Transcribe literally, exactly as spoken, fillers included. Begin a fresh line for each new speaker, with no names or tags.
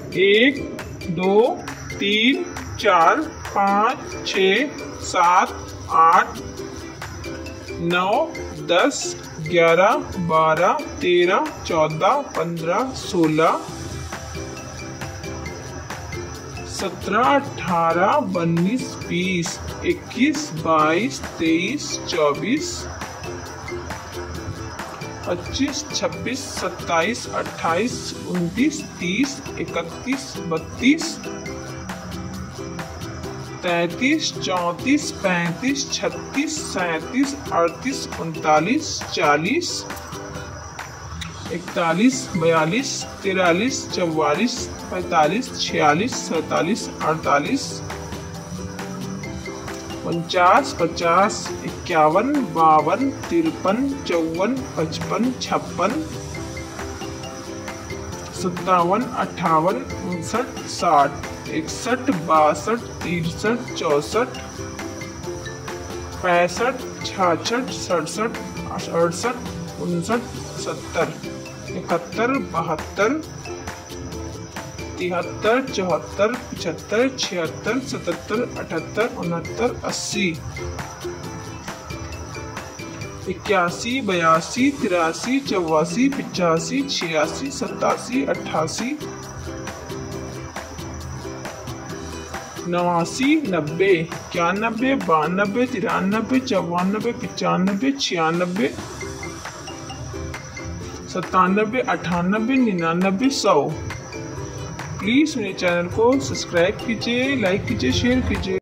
एक, दो, तीन, चार, पाँच, छः, सात, आठ, नौ, दस, ग्यारह, बारह, तेरह, चौदह, पंद्रह, सोलह, सत्रह, अठारह, उन्नीस, बीस, इक्कीस, बाईस, तेईस, चौबीस, पच्चीस, छब्बीस, सत्ताईस, अट्ठाईस, उनतीस, तीस, इकतीस, बत्तीस, तैंतीस, चौंतीस, पैंतीस, छत्तीस, सैंतीस, अड़तीस, उनतालीस, चालीस, इकतालीस, बयालीस, तिरालीस, चौवालीस, पैंतालीस, छियालीस, सैंतालीस, अड़तालीस, उनचास, पचास, इक्यावन, बावन, तिरपन, चौवन, पचपन, छप्पन, सत्तावन, अट्ठावन, उनसठ, साठ, इकसठ, बासठ, तिरसठ, चौसठ, पैंसठ, छियासठ, सड़सठ, अड़सठ, उनसठ, सत्तर, इकहत्तर, बहत्तर, तिहत्तर, चौहत्तर, पचहत्तर, छिहत्तर, सतहत्तर, अठहत्तर, उनहत्तर, अस्सी, इक्यासी, बयासी, तिरासी, चौरासी, पिचासी, छियासी, सतासी, अट्ठासी, नवासी, नब्बे, इक्यानबे, बानबे, तिरानबे, चौरानबे, पचानबे, छियानबे, सत्तानबे, अठानबे, निन्यानबे, सौ। प्लीज़ मेरे चैनल को सब्सक्राइब कीजिए, लाइक कीजिए, शेयर कीजिए।